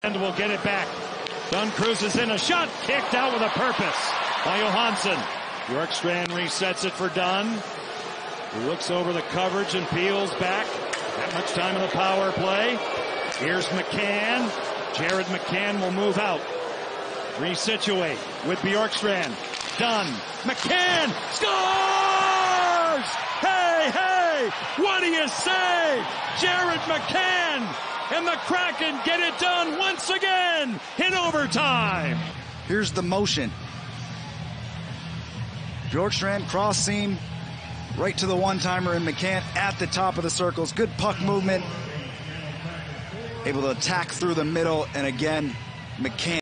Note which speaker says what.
Speaker 1: And will get it back. Dunn cruises in, a shot kicked out with a purpose by Johansson. Bjorkstrand resets it for Dunn. He looks over the coverage and peels back. That much time in the power play. Here's McCann. Jared McCann will move out. Resituate with Bjorkstrand. Dunn. McCann scores! Hey, hey! What do you say? Jared McCann and the Kraken get it done once again in overtime.
Speaker 2: Here's the motion. Bjorkstrand cross seam right to the one-timer, and McCann at the top of the circles. Good puck movement. Able to attack through the middle, and again, McCann